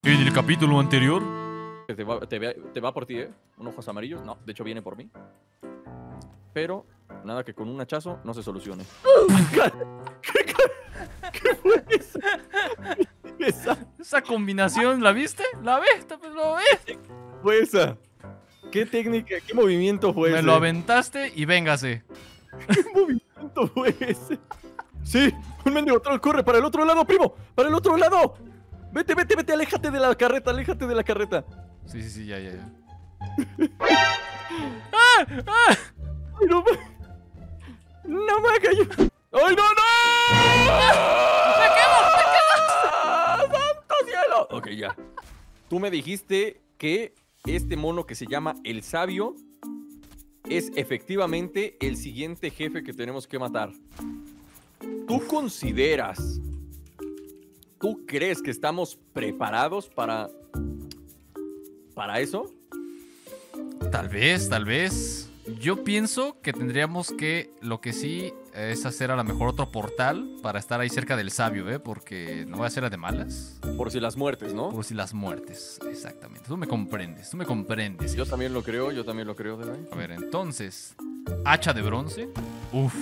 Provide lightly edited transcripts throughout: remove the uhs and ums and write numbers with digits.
En el capítulo anterior. Te va por ti, ¿eh? Un ojos amarillos. No, de hecho viene por mí. Pero nada que con un hachazo no se solucione. ¿Qué fue eso? Esa combinación, ¿la viste? ¿La viste? Pues lo ves. Fue esa. ¿Qué técnica, qué movimiento fue ese? Me lo aventaste y véngase. ¿Qué movimiento fue ese? Sí, un mendigo troll corre para el otro lado, primo. Para el otro lado. Vete, vete, vete, aléjate de la carreta, aléjate de la carreta. Sí, ya. Ay, no me haga yo. ¡Ay, no! ¡Me quemo! ¡Santo cielo! Ok, ya. Tú me dijiste que este mono que se llama el sabio es efectivamente el siguiente jefe que tenemos que matar. ¿Tú consideras, tú crees que estamos preparados para eso? Tal vez. Yo pienso que tendríamos que, lo que sí, es hacer a lo mejor otro portal para estar ahí cerca del sabio, ¿eh? Porque no voy a hacer a de malas. Por si las muertes, ¿no? Por si las muertes, exactamente. Tú me comprendes. Yo también lo creo, ¿verdad? A ver, entonces, hacha de bronce. Uf,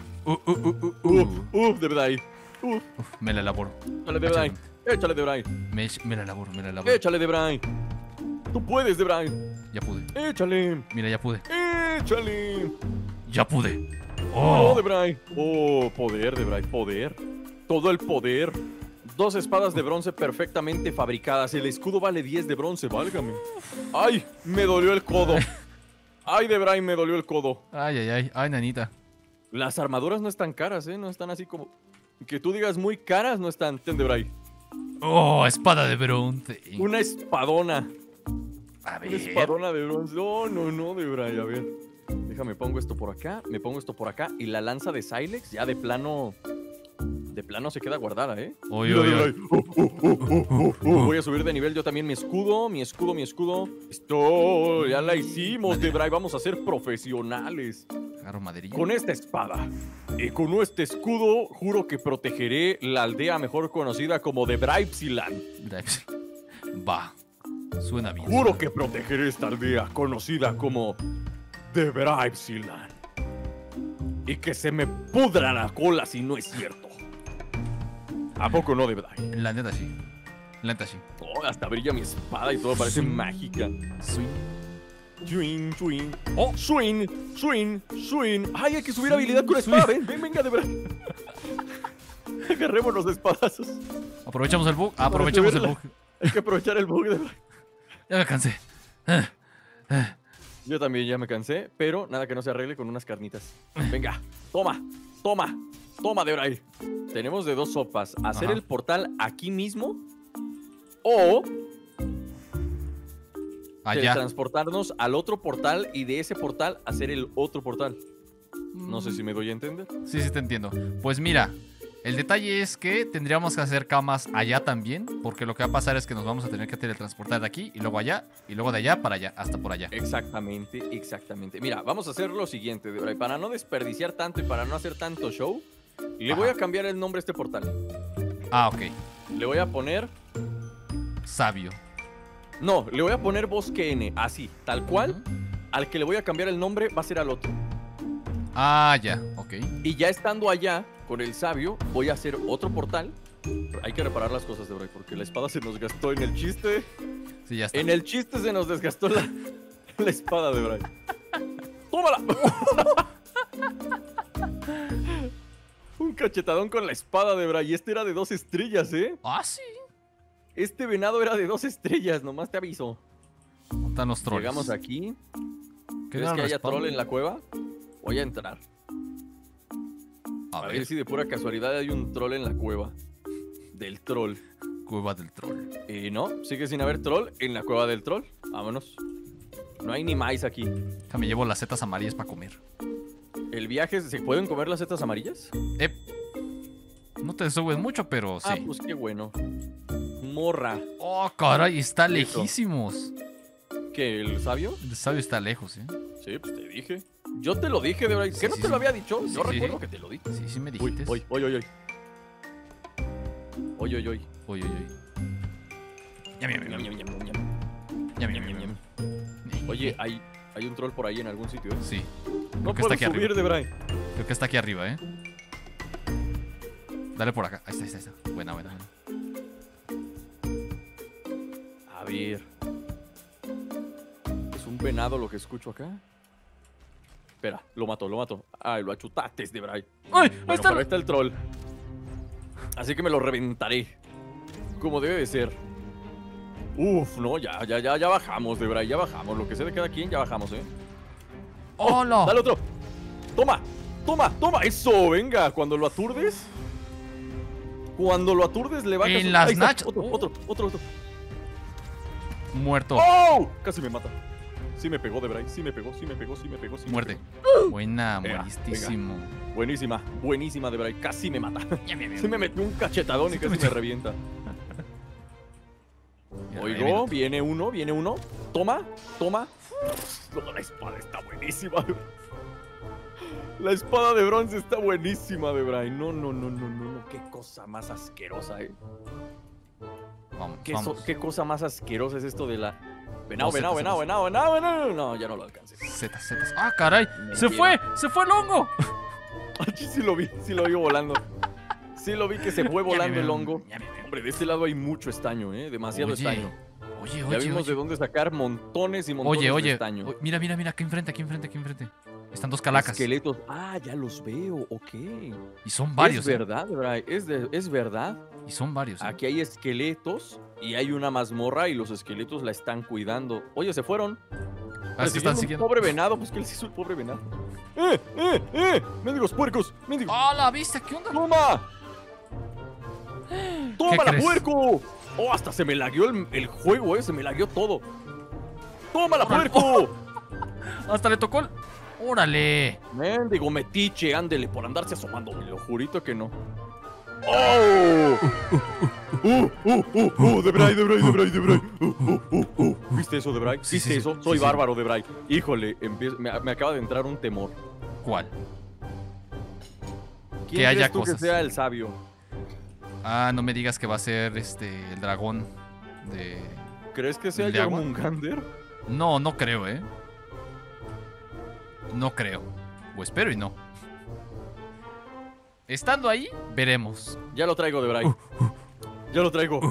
de verdad. me la elaboro. Échale de Brian. Échale de Brian. Me la elaboro. Échale de Brian. Tú puedes, de Brian. Ya pude. Échale. Mira, ya pude. Échale. Ya pude. Oh, de Brian. Oh, poder, de Brian. Poder. Todo el poder. 2 espadas de bronce perfectamente fabricadas. El escudo vale 10 de bronce, válgame. Ay, me dolió el codo. Ay, de Brian, me dolió el codo. Ay, nanita. Las armaduras no están caras, ¿eh? No están así como... Que tú digas muy caras, no están. Ten, de Brian. Oh, espada de bronce. Una espadona. A ver. Una espadona de bronce. No, de Brian. A ver. Déjame, pongo esto por acá. Me pongo esto por acá. Y la lanza de Silex ya de plano... De plano se queda guardada, ¿eh? Oye. Voy a subir de nivel yo también mi escudo. Esto ya la hicimos, de Brian. Vamos a ser profesionales. Agarro maderilla. Con esta espada y con este escudo, juro que protegeré la aldea mejor conocida como The Bribesiland. Va. Suena bien. Juro que protegeré esta aldea conocida como The Bribesiland. Y que se me pudra la cola si no es cierto. ¿A poco no, de Brian? La neta sí. Oh, hasta brilla mi espada y todo parece mágica. Swing. Oh, Swing. Ay, hay que subir habilidad con la espada. Venga, de verdad. Agarrémonos de espadazos. aprovechamos el bug. Hay que aprovechar el bug, de verdad. Ya me cansé. Yo también ya me cansé, pero nada que no se arregle con unas carnitas. Venga, toma, de verdad. Tenemos de 2 sopas. Hacer el portal aquí mismo o... Allá. Transportarnos al otro portal y de ese portal hacer el otro portal. No sé si me doy a entender. Sí, te entiendo. Pues mira, el detalle es que tendríamos que hacer camas allá también, porque lo que va a pasar es que nos vamos a tener que teletransportar de aquí y luego allá, y luego de allá para allá, hasta por allá. Exactamente. Mira, vamos a hacer lo siguiente, Debray. Para no desperdiciar tanto y para no hacer tanto show, le voy a cambiar el nombre a este portal. Ok. Le voy a poner... Sabio. No, le voy a poner Bosque N, así, tal cual. Al que le voy a cambiar el nombre va a ser al otro. Ya, ok. Y ya estando allá, con el sabio, voy a hacer otro portal. Hay que reparar las cosas, Debray, porque la espada se nos gastó en el chiste. Sí, ya está. En el chiste se nos desgastó la espada, Debray. ¡Tómala! Un cachetadón con la espada, Debray. Y este era de 2 estrellas, ¿eh? Sí. Este venado era de 2 estrellas, nomás te aviso. Están los trolls. Llegamos aquí. ¿Qué ¿Crees que haya troll en la cueva? Voy a entrar. A ver si de pura casualidad hay un troll en la cueva. Del troll. Cueva del troll. No, sigue sin haber troll en la cueva del troll. Vámonos. No hay ni maíz aquí. Me llevo las setas amarillas para comer. ¿El viaje se pueden comer las setas amarillas? No te subes mucho, pero sí. Pues qué bueno. Morra. Oh, caray, está lejísimos. ¿Qué, el sabio? El sabio está lejos, ¿eh? Sí, pues te dije. Yo te lo dije, de verdad. ¿Qué no te lo había dicho? Yo recuerdo que te lo dije. Sí, me dijiste. Oy. Ñam, ñam, ñam. Ñam, ñam, ñam, ñam. Ñam, Ñam, ñam, ñam, ñam. ñam. Oye, hay un troll por ahí en algún sitio, ¿eh? Sí. No Creo que está puedo aquí subir, arriba. Debray. Creo que está aquí arriba, Dale por acá. Ahí está, ahí está. Buena, buena. A ver. ¿Es un venado lo que escucho acá? Espera, lo mato. Ay, lo achutaste, Debray. ¡Ay! Bueno, Ahí está. pero ahí está el troll. Así que me lo reventaré. Como debe de ser. Uf, no, ya bajamos, Debray, ya bajamos. Lo que sea de cada quien, ya bajamos, ¡Hola! Dale otro. Toma. Eso, venga. Cuando lo aturdes. Le bajas. En las Ahí está, nachas. Otro. Muerto. ¡Oh! Casi me mata. Sí me pegó, Debray. Sí me pegó. Muerte. Buena, Venga, mueristísimo. Buenísima, Debray. Casi me mata. Ñam, ñam, ñam. Se me metió un cachetadón y casi me revienta. Mira, Oigo, mira. viene uno. Toma. No, la espada está buenísima. La espada de bronce está buenísima, Debray. No. Qué cosa más asquerosa, Vamos, Qué, vamos. qué cosa más asquerosa es esto de la... No, Venado. No, ya no lo alcancé. Zetas. ¡Ah, caray! Me ¡Se lleva. fue el hongo! Aquí sí lo vi volando. Sí lo vi que se fue volando el hongo. Ñam, ñam, ñam. Hombre, de este lado hay mucho estaño, demasiado Oye, estaño. Oye, Ya vimos de oye. dónde sacar montones y montones de estaño. Mira, aquí enfrente. Están dos calacas. Esqueletos. Ah, ya los veo, ok. Y son varios, Es verdad, Debray, es verdad. Y son varios. Aquí hay esqueletos y hay una mazmorra y los esqueletos la están cuidando. Oye, se fueron. Ah, es que están Persiguiendo un siguiendo. pobre venado, pues ¿qué les hizo el pobre venado? ¡Mendigos puercos! ¡Mendigos! ¡Hola, viste! ¿Qué onda? ¡Toma! ¡Tómala, crees? puerco! ¡Oh, hasta se me lagueó el juego, se me lagueó todo! ¡Tómala, Órale. puerco! Hasta le tocó el... ¡Órale! Mendigo metiche, ándele por andarse asomando. Me lo jurito que no. ¡Oh! Debray. ¿Viste eso, Debray? Sí, ¿Viste sí, eso? sí, Soy sí. bárbaro, Debray. Híjole, me acaba de entrar un temor. ¿Cuál? ¿Quién Que haya crees tú cosas. que sea el sabio? Ah, no me digas que va a ser el dragón de... ¿Crees que sea ¿El de agua? Jormungander? No, no creo, No creo. O espero y no. Estando ahí, veremos. Ya lo traigo, Debray. Ya lo traigo.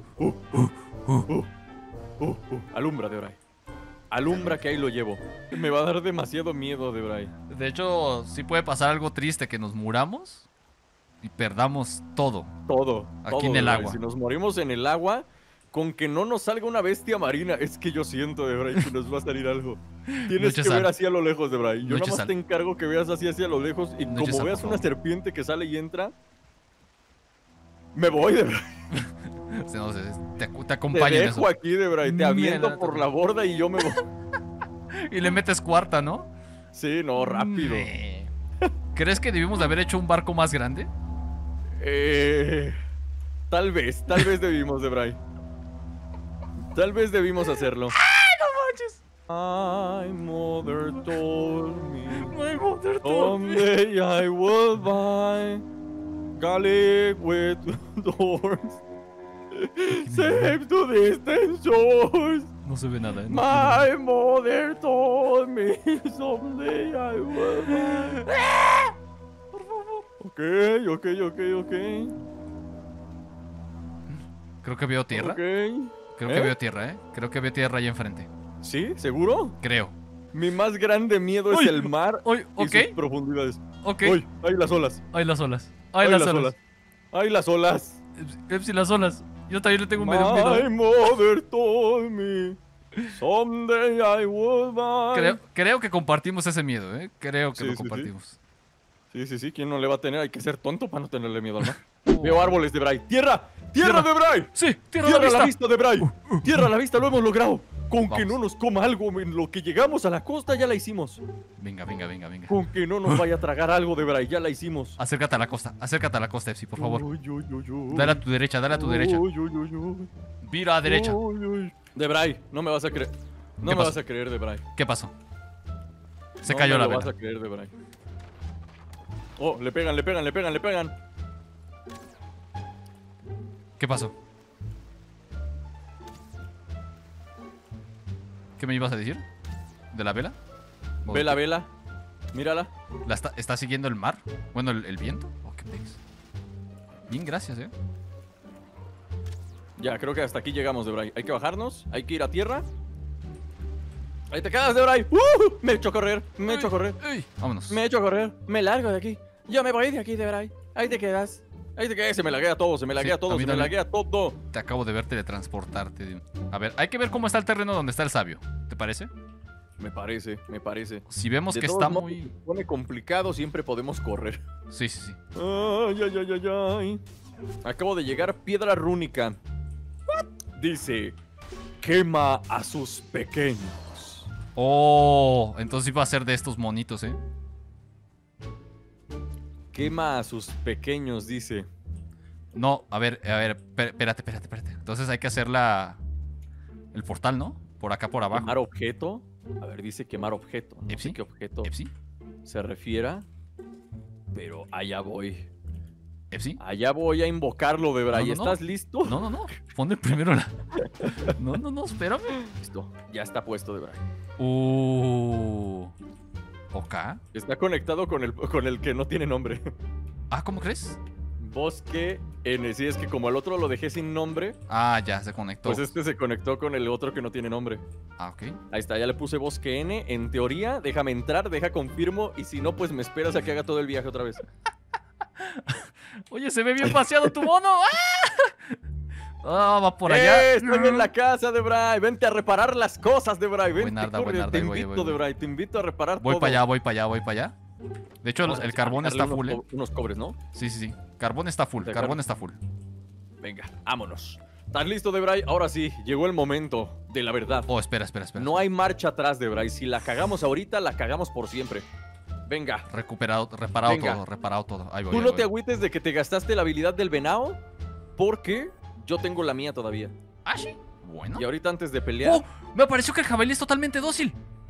Alumbra, Debray. Alumbra que ahí lo llevo. Me va a dar demasiado miedo, Debray. De hecho, sí puede pasar algo triste que nos muramos y perdamos todo. Todo. Aquí todo, en el Debray. agua. Si nos morimos en el agua, con que no nos salga una bestia marina, es que yo siento, Debray, que nos va a salir algo. Tienes eches que ver sal. así a lo lejos, Debray. Yo No nada eches más sal. te encargo que veas así a lo lejos y No eches como sal, veas por una favor. serpiente que sale y entra, me voy, Debray. No sé, te Te acompaño en dejo eso. aquí, Debray. Te aviento Mira, por la borda y yo me voy. Y le metes cuarta, ¿no? Sí, no, rápido. ¿Crees que debimos de haber hecho un barco más grande? Tal vez debimos, Debray. Tal vez debimos hacerlo. My mother told me My mother someday I will buy Gallic with doors. Safe to distant shores. No se ve nada, My mother told me someday I will buy. Ok. Creo que veo tierra. Ok. Creo que veo tierra, Creo que veo tierra ahí enfrente. ¿Sí? ¿Seguro? Creo. Mi más grande miedo es Uy, el mar uy, y ok. sus profundidades. Ok. Uy, hay las olas. Hay las olas. Hay Hay las olas. Hay las olas. Epsi, las olas. Yo también le tengo medio My miedo. mother told me someday I will buy. Creo que compartimos ese miedo, Creo que Sí, lo sí, sí. compartimos. Sí. ¿Quién no le va a tener? Hay que ser tonto para no tenerle miedo al mar. Oh. Veo árboles de Bray. ¡Tierra! Tierra. ¡Tierra de Bray! Sí, tierra ¡Tierra a a la la vista. vista de Bray! ¡Tierra a la vista! ¡Lo hemos logrado! Con que Vamos. no nos coma algo en lo que llegamos a la costa, ya la hicimos. Venga. Con que no nos vaya a tragar algo de Bray, ya la hicimos. Acércate a la costa, Epsi, por favor. Uy. Dale a tu derecha, Uy. Vira a derecha. Uy. De Bray, no me vas a creer. No ¿Qué me pasó? vas a creer, de Bray. ¿Qué pasó? Se No cayó me la lo vas vela. a creer, de Bray. Oh, le pegan. ¿Qué pasó? ¿Qué me ibas a decir? ¿De la vela? ¿O de Vela, qué? vela. Mírala. ¿Está siguiendo el mar? Bueno, el viento. ¿O qué pex? Bien, gracias, Ya, creo que hasta aquí llegamos, Debray. Hay que bajarnos, hay que ir a tierra. Ahí te quedas, Debray. Me echo a correr, me echo a correr, Uy, vámonos. me echo a correr. Me largo de aquí. Yo me voy de aquí, Debray. Ahí te quedas. Ahí te quedas. Se me laguea todo, se me laguea Sí, todo, a mí se me también. laguea todo. Te acabo de ver teletransportarte. A ver, hay que ver cómo está el terreno donde está el sabio. ¿Te parece? Me parece, me parece. Si vemos De que todos está modos, muy... si se pone complicado, siempre podemos correr. Sí, sí, sí. Ay, ay, ay, ay, ay. Acabo de llegar, piedra rúnica. Dice, quema a sus pequeños. Oh, entonces iba a ser de estos monitos, Quema a sus pequeños, dice. No, a ver, espérate. Entonces hay que hacer el portal, ¿no? Por acá, por abajo. Quemar objeto. A ver, dice quemar objeto. No ¿Epsi? sé qué objeto ¿Epsi? se refiera. Pero allá voy. ¿Epsi? Allá voy a invocarlo, Debray. No, no, no. ¿Estás listo? No. Ponle primero la... No, espérame. Listo. Ya está puesto, Debray. Ok. Está conectado con el que no tiene nombre. Ah, ¿cómo crees? Bosque N. Sí, es que como el otro lo dejé sin nombre, Ah, ya, se conectó. pues este se conectó con el otro que no tiene nombre. Ah, ok. Ahí está, ya le puse Bosque N. En teoría, déjame entrar, deja confirmo. Y si no, pues me esperas a que haga todo el viaje otra vez. Oye, se ve bien paseado tu mono. ¡Ah! Va por allá. Estoy en la casa, Debray. Vente a reparar las cosas, Debray. Vente, Buenarda, corre, buenarda, te ahí voy, invito, voy. Debray. Te invito a reparar Voy todo. para allá. De hecho, Vamos el a carbón está quitarle full, unos cobres, ¿no? Sí. Carbón está full, De carbón carbón. está full. Venga, vámonos. ¿Estás listo, Debray? Ahora sí, llegó el momento de la verdad. Oh, espera. No hay marcha atrás, Debray. Si la cagamos ahorita, la cagamos por siempre. Venga. Reparado Venga. todo. Ahí voy. Tú ahí no voy. te agüites de que te gastaste la habilidad del venado, porque yo tengo la mía todavía. Ah, sí. Bueno. Y ahorita antes de pelear... ¡Oh! Me pareció que el jabalí es totalmente dócil.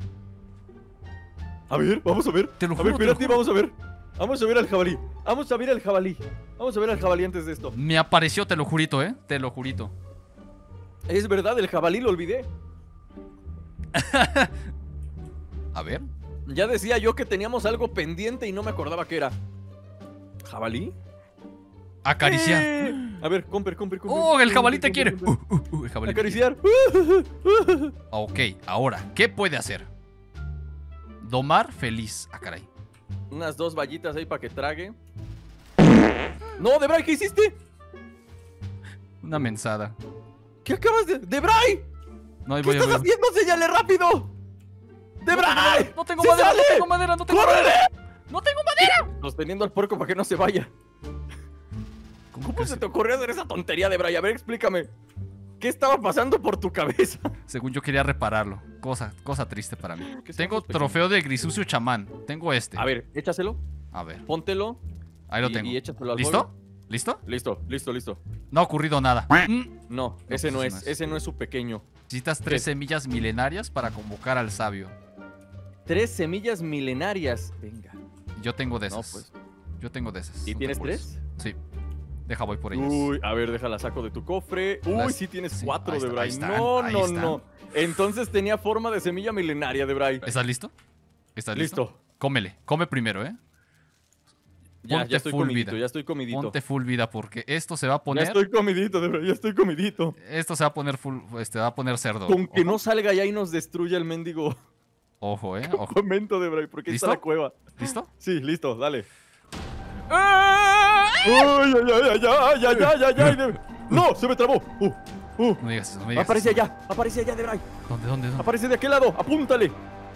A ver, vamos a ver. Te lo A juro, ver, te lo espérate, juro. vamos a ver. Vamos a ver al jabalí. Vamos a ver al jabalí. Vamos a ver al jabalí antes de esto. Me apareció, te lo jurito, Te lo jurito. Es verdad, el jabalí lo olvidé. A ver. Ya decía yo que teníamos algo pendiente y no me acordaba qué era. ¿Jabalí? Acariciar. A ver, compre. ¡Oh, el jabalí te quiere! compre. El jabalí te quiere. Acariciar. Ok, ahora, ¿qué puede hacer? Domar feliz. Ah, caray. Unas 2 vallitas ahí para que trague. No, Debray, ¿qué hiciste? Una mensada. ¿Qué acabas de...? ¡Debray! No, ahí ¿Qué voy a estás ver. haciendo? ¡Señale rápido! ¡Debray! No tengo ¡Sí madera, sale! no tengo madera, no tengo ¡Córrele! madera. ¡No tengo madera! Sosteniendo al puerco para que no se vaya. ¿Cómo ¿Cómo que se te ocurrió hacer esa tontería, Debray? A ver, explícame. ¿Qué estaba pasando por tu cabeza? Según yo quería repararlo. Cosa triste para mí. ¿Qué son Tengo sus pequeños? trofeo de grisucio chamán. Tengo este. A ver, échaselo, A ver. póntelo. Ahí lo y- tengo. y échaselo al ¿Listo? fuego. ¿Listo? Listo. No ha ocurrido nada. No, ese pues no ese es. no es. Ese no es su pequeño. Necesitas 3 semillas milenarias para convocar al sabio. 3 semillas milenarias. Venga. Yo tengo de No, esas. pues. Yo tengo de esas. ¿Y no te tienes apures. 3? Sí. Deja, voy por ellas. Uy, a ver, déjala, saco de tu cofre. Uy, Las- sí tienes sí, 4, ahí está- Debray. ahí están, No, ahí no, están. no. Entonces tenía forma de semilla milenaria, Debray. ¿Estás listo? ¿Estás listo? Listo. Cómele. Come primero, Ya Ponte estoy full comidito, vida. ya estoy comidito. Ponte full vida porque esto se va a Ya poner... estoy comidito, Debray, ya estoy comidito. Esto se va a poner full... va a poner cerdo. Con que Ojo. no salga ya y nos destruya el mendigo Ojo, Ojo. comento, Debray, porque ahí está ¿Listo? la cueva. ¿Listo? Sí, listo, dale. ¡Ah! ¡Ay, Debray! ¡No! ¡Se me trabó! No digas eso, no me digas Aparece eso. allá, Debray. ¿Dónde? Aparece de aquel lado, apúntale.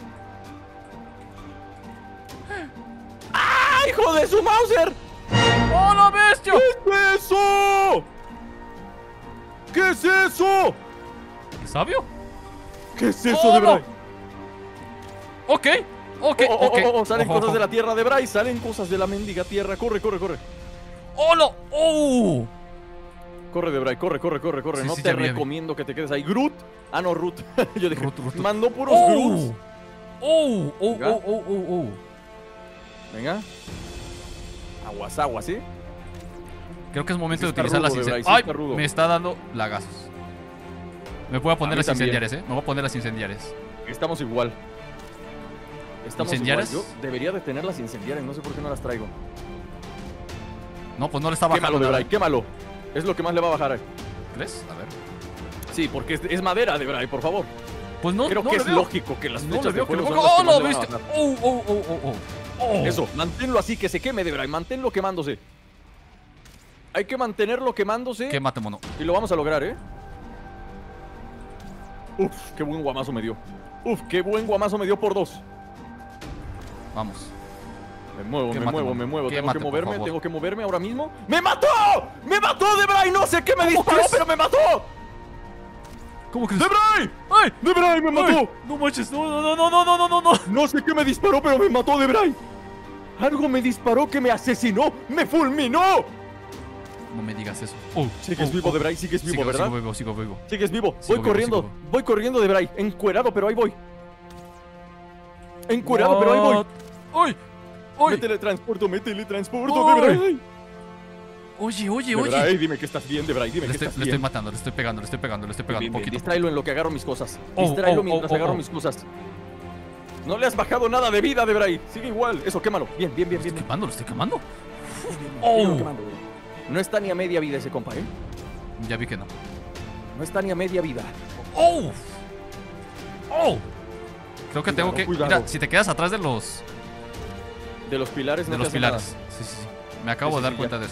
¡Ah, hijo de su Mauser! ¡Oh, la bestia! ¿Qué es eso? ¿Qué es eso? ¿El sabio? ¿Qué es eso, ¡Oh, Debray? no! Ok, Salen Ojo, cosas ojo. de la tierra, Debray. Salen cosas de la mendiga tierra. Corre. ¡Oh, no! ¡Oh! Corre, Debray, corre. Sí, No sí, te ya vi. recomiendo que te quedes ahí. Groot. Ah, no, Root. Yo dije, Root. mandó puros Groots. Venga. ¡Oh! Venga. Aguas, ¿sí? Creo que es momento Sí de está utilizar las rudo, Debray, incendiarias. sí ¡Ay! está rudo. Me está dando lagazos. Me voy a poner A mí las también. incendiarias, Me voy a poner las incendiarias. Estamos igual. Estamos igual. ¿Incendiarias? Yo debería de tenerlas incendiarias, no sé por qué no las traigo. No, pues no le está bajando Quémalo, nada. Debray, quémalo. Es lo que más le va a bajar. ¿Crees? A ver. Sí, porque es madera, Debray, por favor. Pues no, Creo no que le es veo. lógico que las No flechas le de veo que le fuego baja. son las ¡Oh, que lo más le viste! van a bajar. Oh. Eso, manténlo así, que se queme, Debray. Manténlo quemándose. Hay que mantenerlo quemándose. Quémate, mono. Y lo vamos a lograr, ¿eh? Uf, qué buen guamazo me dio. Uf, qué buen guamazo me dio por 2. Vamos. Me muevo, Quémate, me muevo, mono. me muevo. Quémate, por favor. Tengo que moverme ahora mismo. ¡Me mató! ¡Me mató, Debray! No sé qué me disparó, crees? pero me mató. ¿Cómo crees? ¡Debray! ¡Ay! ¡Debray, me mató! ¡Ay! No manches, no. No sé qué me disparó, pero me mató, Debray. Algo me disparó que me asesinó. ¡Me fulminó! No me digas eso. Sigues vivo, Debray, sigues vivo, ¿verdad? Sigo vivo. Sigues vivo. Sigo Voy vivo, corriendo. Voy corriendo, Debray. Encuerado, pero ahí voy. Encuerado, pero ahí voy. ¡Ay! Me teletransporto, ¡Ay! Debray. Oye. Debray, dime que estás bien, Debray. Dime Le que estás estoy bien. matando, le estoy pegando Bien, un poquito. Distráelo en lo que agarro mis cosas. Oh, Distráelo oh, mientras oh, agarro oh. mis cosas. No le has bajado nada de vida, Debray. Sigue igual. Eso, quémalo. Bien. Lo estoy quemando. Síguelo quemando, Debray. No está ni a media vida ese compa, ¿eh? Ya vi que no. No está ni a media vida. ¡Oh! Creo que tengo que... Cuidado. Mira, si te quedas atrás de los De los pilares no te hace pilares. Sí. Me acabo Sí, de dar sí, cuenta ya.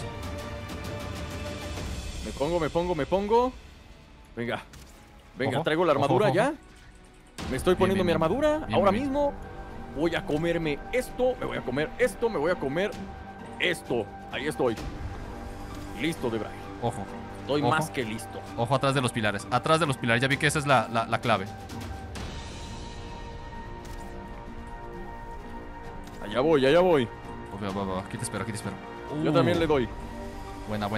de eso. nada. Me pongo. Venga. Ojo, Traigo la armadura ojo. ya. Me estoy poniendo bien, mi bien. armadura. Bien, Ahora bien. mismo voy a comerme esto. Me voy a comer esto. Me voy a comer esto. Ahí estoy. Listo, Debray. Ojo. Estoy Ojo. más que listo. Ojo atrás de los pilares. Atrás de los pilares. Ya vi que esa es la clave. Allá voy. Va. Aquí te espero. Yo también le doy. Buena.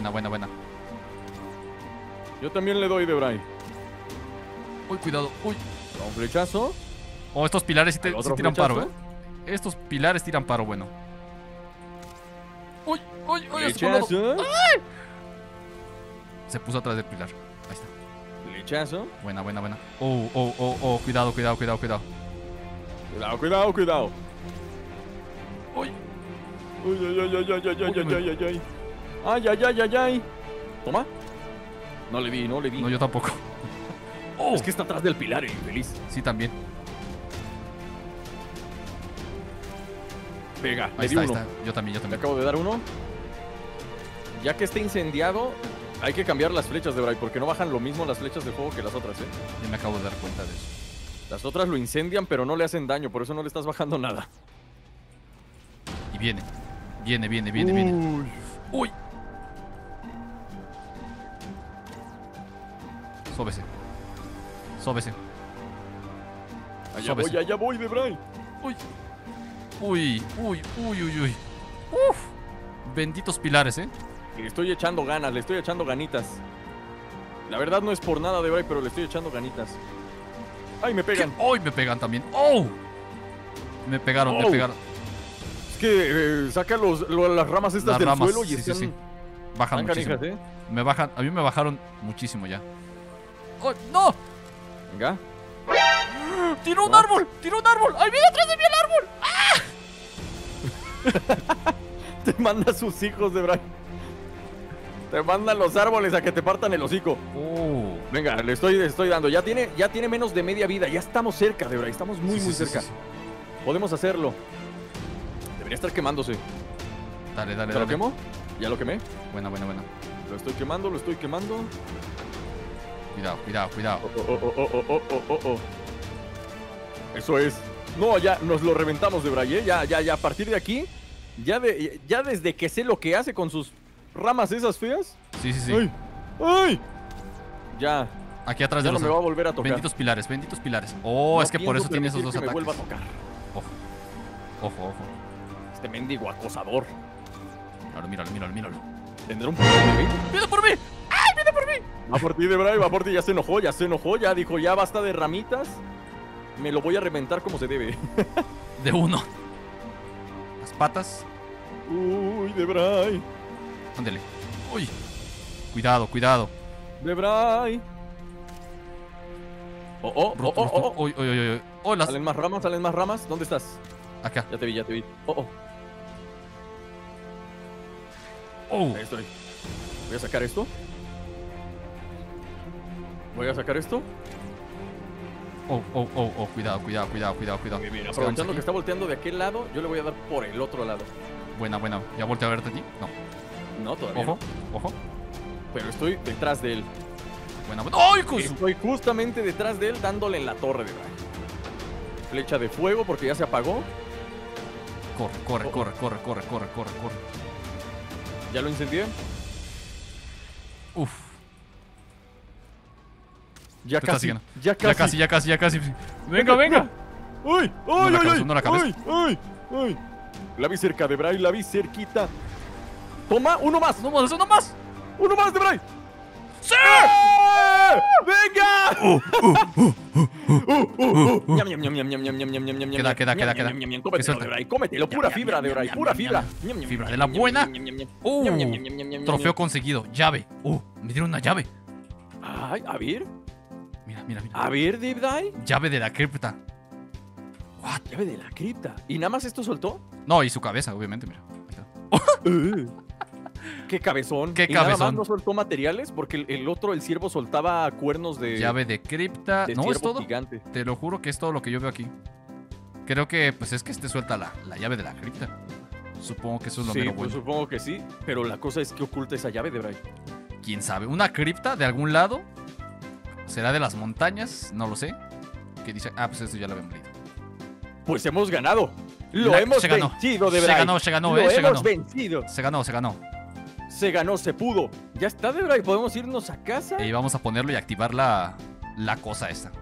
Yo también le doy, Debray. Uy, cuidado. Uy. Un flechazo. Oh, estos pilares sí, ¿Al sí otro tiran paro, flechazo? Estos pilares tiran paro, bueno. Uy, estoy colgado. Flechazo. Se puso atrás del pilar. Ahí está. Flechazo. Buena. Oh, cuidado. Cuidado. Uy. Ay. Toma. No le vi. No, yo tampoco. Oh, Es que está atrás del pilar, el infeliz. sí, también. Venga, Ahí me di está, uno. Yo también. Le acabo de dar uno. Ya que esté incendiado, hay que cambiar las flechas de Bray, porque no bajan lo mismo las flechas de fuego que las otras, ¿eh? Ya me acabo de dar cuenta de eso. Las otras lo incendian, pero no le hacen daño, por eso no le estás bajando nada. Y viene. Viene. Uy. Uy. Sóbese. Sóbese. Allá voy, de Bray. Uy. Uf. Benditos pilares, ¿eh? Y le estoy echando ganas, le estoy echando ganitas. La verdad no es por nada de Bray, pero le estoy echando ganitas. ¡Ay, me pegan! ¡Ay, me pegan también! ¡Oh! Me pegaron. Es que saca las ramas estas Las del ramas, suelo y sí. están... Bajan están muchísimo. canijas, ¿eh? Me bajan, a mí me bajaron muchísimo ya. ¡Oh, no! Venga. ¡Tiró un ¿No? árbol! ¡Ahí viene atrás de mí el árbol! Te manda a sus hijos de Bray. Te mandan los árboles a que te partan el hocico. ¡Oh! Venga, le estoy dando. Ya tiene menos de media vida. Ya estamos cerca de Bray. Estamos muy cerca. Sí. Podemos hacerlo. Debería estar quemándose. Dale. ¿Ya lo quemo? ¿Ya lo quemé? Buena. Lo estoy quemando. Cuidado. Oh. Eso es. No, ya nos lo reventamos de Bray, ¿eh? Ya. A partir de aquí, ya desde que sé lo que hace con sus ramas esas feas. Sí. ¡Ay! Ya. Aquí atrás Ya de no los... me va a volver a tocar. Benditos pilares. Oh, No es que por eso pienso tiene esos permitir dos que me ataques. vuelva a tocar. Ojo. Este mendigo acosador. Míralo. ¿Tendrá un poder de mí? ¡Viene por mí! Va por ti, de Bray, va por ti. Ya se enojó. Ya dijo, ya basta de ramitas. Me lo voy a reventar como se debe. De uno. Las patas. Uy, de Bray. Ándele. Uy. Cuidado. De Bray. Uy, uy, uy, uy. Oh, las... Salen más ramas, salen más ramas. ¿Dónde estás? Acá. Ya te vi, ya te vi. Oh. Ahí estoy. Voy a sacar esto. Voy a sacar esto. Oh. Cuidado. Bien, Nos aprovechando quedamos que está volteando de aquel lado, yo le voy a dar por el otro lado. Buena. ¿Ya volteé a verte a ti? No. No, todavía no. Ojo. Pero estoy detrás de él. Buena. ¡Ay, cosu! Estoy justamente detrás de él dándole en la torre de Bray. Flecha de fuego porque ya se apagó. Corre. ¿Ya lo incendié? Uf. Ya Te estás casi. siguiendo. Ya casi. Venga. ¡Uy! No la cabeza. ¡Ay! La vi cerca de Bray, la vi cerquita. Toma, uno más. No más. Uno más de Bray. ¡Sí! ¡Venga! Queda. Cómetelo, suelta. de Bray, cómetelo. Pura fibra de Bray, pura fibra. Fibra de la buena. Trofeo conseguido. Llave. Me dieron una llave. Ay, a ver. Mira. A ver, de Bray. Llave de la cripta. Llave de la cripta. ¿Y nada más esto soltó? No, y su cabeza, obviamente, mira. Ahí está. ¡Qué cabezón! ¡Qué ¿Y nada más cabezón! no soltó materiales? Porque el otro, el ciervo, soltaba cuernos de... Llave de cripta. de No, es ciervo todo. gigante. Te lo juro que es todo lo que yo veo aquí. Creo que, pues es que suelta la llave de la cripta. Supongo que eso es lo Sí, mero pues bueno. supongo que sí. Pero la cosa es que oculta esa llave de Bray. ¿Quién sabe? ¿Una cripta de algún lado? ¿Será de las montañas? No lo sé. Que dice... pues eso ya lo habíamos leído. Pues hemos ganado. Lo hemos vencido, de Bray. Se ganó, Lo hemos vencido. Se ganó. Se ganó, se pudo. Ya está, de Bray. ¿Podemos irnos a casa? Y vamos a ponerlo y activar la cosa esta.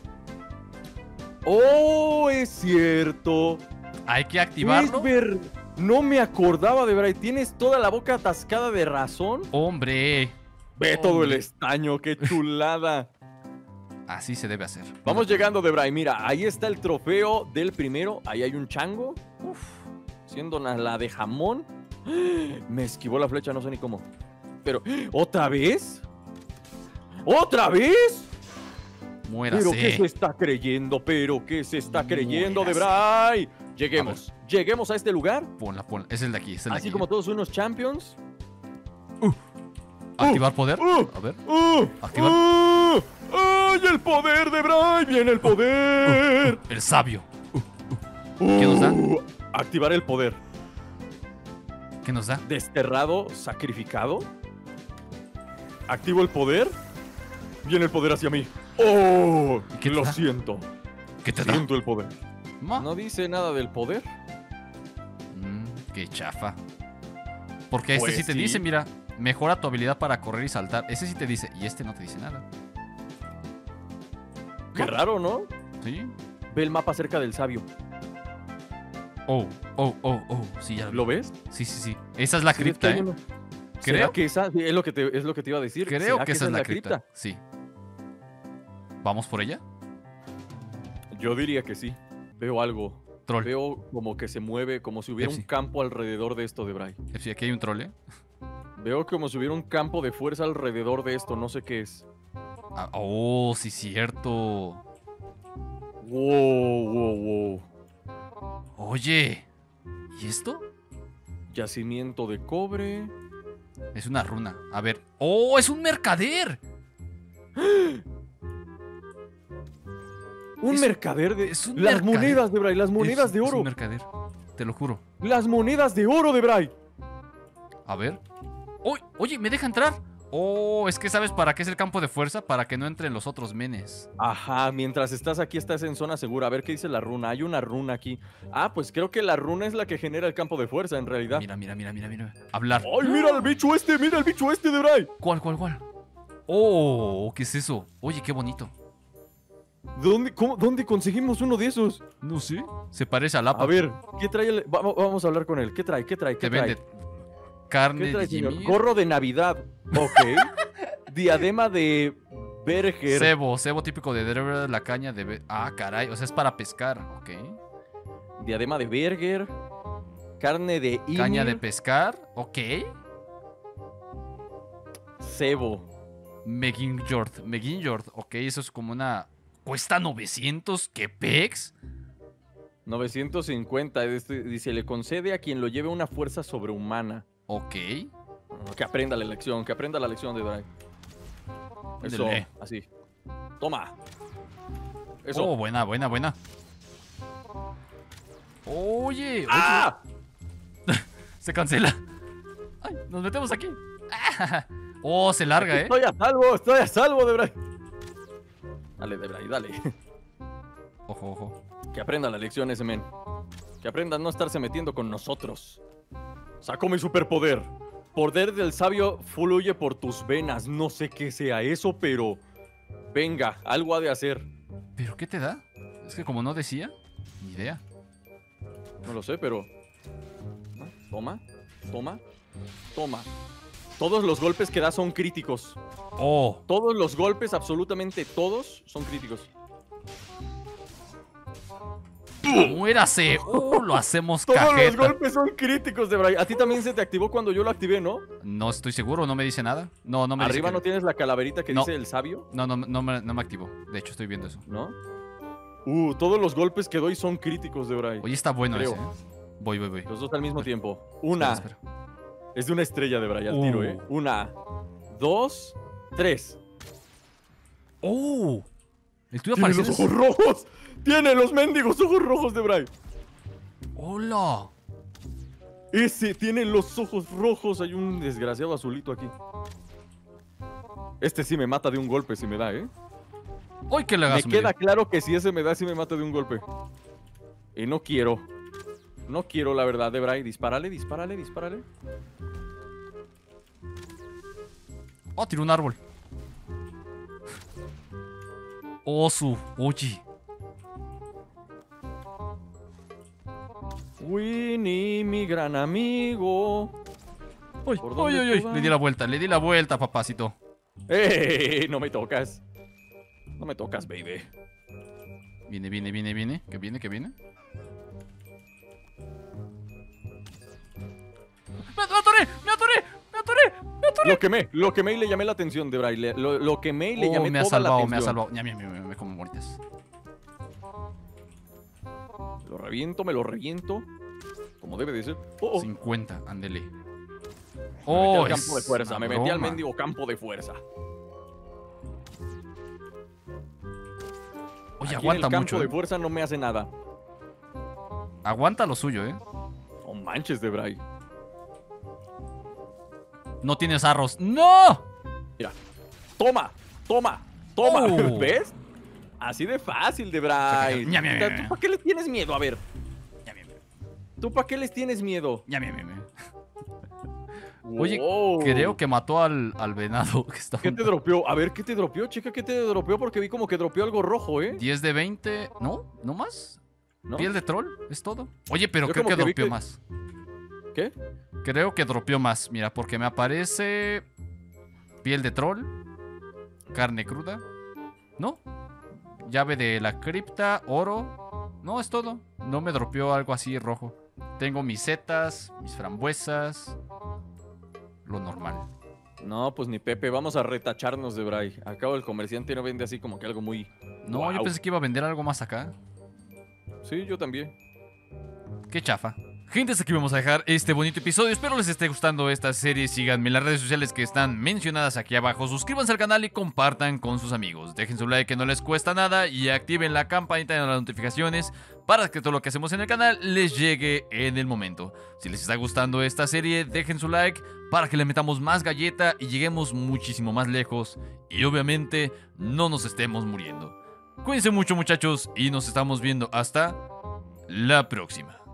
¡Oh, es cierto! Hay que activarlo. No me acordaba, de Bray. Tienes toda la boca atascada de razón. Hombre. Ve todo el estaño, qué chulada. Así se debe hacer. Vamos llegando, de Bray. Mira, ahí está el trofeo del primero. Ahí hay un chango. Siendo la de jamón. Me esquivó la flecha, no sé ni cómo. Pero, ¿otra vez? ¿Otra vez? Muérase. ¿Pero qué se está creyendo? De Bray? Lleguemos a este lugar. Ponla. Es el de aquí. Así como todos unos champions. ¿Activar poder? A ver. Activar. ¡Ay, el poder de Bray! ¡Viene el poder! El sabio. ¿Qué nos da? Activar el poder. ¿Qué nos da? Desterrado, sacrificado. Activo el poder. Viene el poder hacia mí. ¡Oh! ¿Qué te Lo da? siento. ¿Qué te da? Siento el poder. Ma. No dice nada del poder. Qué chafa. Porque este Pues sí te sí. dice, mira, mejora tu habilidad para correr y saltar. Ese sí te dice, y este no te dice nada. Qué raro, ¿no? ¿Sí? Ve el mapa cerca del sabio. Sí, ya ¿Lo ves? Sí. Esa es la cripta, ¿eh? ¿Será Creo que esa? Sí, es lo que te iba a decir. Creo ¿Será que esa es la cripta. Sí. ¿Vamos por ella? Yo diría que sí. Veo algo. Troll. Veo como que se mueve, como si hubiera Pepsi. un campo alrededor de esto, de Bray. Sí, aquí hay un troll, ¿eh? Veo como si hubiera un campo de fuerza alrededor de esto, no sé qué es. Sí, cierto. Wow. Oye, ¿y esto? Yacimiento de cobre. Es una runa. A ver. Es un mercader. Un mercader de... es un las mercader. monedas de Bray, las monedas de Es oro. un mercader. Te lo juro. Las monedas de oro de Bray. A ver. Oye, ¿me deja entrar? Es que ¿sabes para qué es el campo de fuerza? Para que no entren los otros menes. Ajá, mientras estás aquí estás en zona segura. A ver qué dice la runa. Hay una runa aquí. Pues creo que la runa es la que genera el campo de fuerza en realidad. Mira. Hablar. ¡Ay, mira el bicho este! ¡Mira el bicho este de Bray! ¿Cuál? ¿Qué es eso? Oye, qué bonito. ¿Dónde conseguimos uno de esos? No sé. Se parece al APA. A ver, ¿qué trae? Vamos a hablar con él. ¿Qué trae? Te vende carne ¿Qué trae, de señor? Jimmy. Gorro de Navidad. Ok. Diadema de Berger. Cebo típico de Drever, la caña de... caray, o sea, es para pescar, ok. Diadema de Berger. Carne de Ymir. Caña de pescar, ok. Cebo. Meginjord, ok, eso es como una ¿Cuesta 900 quepex? 950. Dice, le concede a quien lo lleve una fuerza sobrehumana. Ok. Que aprenda la lección, de Dry. Eso, Ándele. así. Toma. Eso. Oh, buena. Oye. ¡Ah! Se cancela. Ay, nos metemos aquí. Oh, se larga, Estoy a salvo, Debray. Dale, Debray, dale. Ojo. Que aprenda la lección ese men. Que aprenda a no estarse metiendo con nosotros. Saco mi superpoder. Poder del sabio fluye por tus venas. No sé qué sea eso, pero... Venga, algo ha de hacer. ¿Pero qué te da? Es que como no decía, ni idea. No lo sé, pero... Toma. Todos los golpes que da son críticos. Oh. Todos los golpes, absolutamente todos, son críticos. ¡Muérase! Lo hacemos Todos cajeta. los golpes son críticos, Debray. A ti también se te activó cuando yo lo activé, ¿no? No estoy seguro, no me dice nada. No me dice Arriba que- no tienes la calaverita que No. dice el sabio, No me activó. De hecho, estoy viendo eso. ¿no? Todos los golpes que doy son críticos, Debray. Oye, está bueno Creo. ese, ¿eh? Voy. Los dos al mismo tiempo. Una. Espera. Es de una estrella, Debray, al tiro, ¿eh? 1, 2, 3. ¡Oh! El tuyo ¡Tiene apareció. los ojos rojos! ¡Tiene los mendigos ojos rojos, Debray! ¡Hola! Ese tiene los ojos rojos. Hay un desgraciado azulito aquí. Este sí me mata de un golpe si me da, ¿eh? ¡Uy, qué Me lagazo! queda claro que si ese me da, sí me mata de un golpe. Y no quiero. No quiero, la verdad, Debray. Dispárale. ¡Oh, tiró un árbol! Oye. Winnie, mi gran amigo. ¡Uy! ¿Por dónde tú vas? Le di la vuelta, papacito. ¡Ey! No me tocas. No me tocas, baby. Viene. ¿Qué viene? ¡Me atoré! Lo quemé y le llamé la atención, Debray. Lo quemé y le llamé me ha toda la salvado, atención. me ha salvado. Me como muertes. Me lo reviento. Como debe de ser. Oh. 50, ándele. Me metí Oh, al campo de es fuerza. una Me metí al broma. mendigo campo de fuerza. Oye, Aquí aguanta en el mucho. campo de fuerza no me hace nada. Aguanta lo suyo, ¿eh? No manches, Debray. No tienes arroz. ¡No! Mira. Toma. Oh. ¿Ves? Así de fácil, Debray. Ñam, ñam, ñam. ¿Tú para qué les tienes miedo? A ver. ¿Tú para qué les tienes miedo? Oye, Wow. creo que mató al venado que estaba. ¿Qué te dropeó? A ver, ¿qué te dropeó? Chica, ¿qué te dropeó? Porque vi como que dropeó algo rojo, ¿eh? 10 de 20. ¿No? ¿No más? ¿No? Piel de troll, es todo. Oye, pero Yo creo como que que vi dropeó que- más. ¿Qué? Creo que dropeó más. Mira, porque me aparece piel de troll, carne cruda. ¿No? Llave de la cripta, oro. No, es todo. No me dropeó algo así rojo. Tengo mis setas, mis frambuesas. Lo normal. No, pues ni Pepe. Vamos a retacharnos, Debray. Acabo el comerciante no vende así como que algo muy... No, yo Guau. pensé que iba a vender algo más acá. Sí, yo también. Qué chafa. Gente, hasta aquí vamos a dejar este bonito episodio. Espero les esté gustando esta serie. Síganme en las redes sociales que están mencionadas aquí abajo. Suscríbanse al canal y compartan con sus amigos. Dejen su like que no les cuesta nada y activen la campanita de las notificaciones para que todo lo que hacemos en el canal les llegue en el momento. Si les está gustando esta serie, dejen su like para que le metamos más galleta y lleguemos muchísimo más lejos. Y obviamente no nos estemos muriendo. Cuídense mucho, muchachos, y nos estamos viendo hasta la próxima.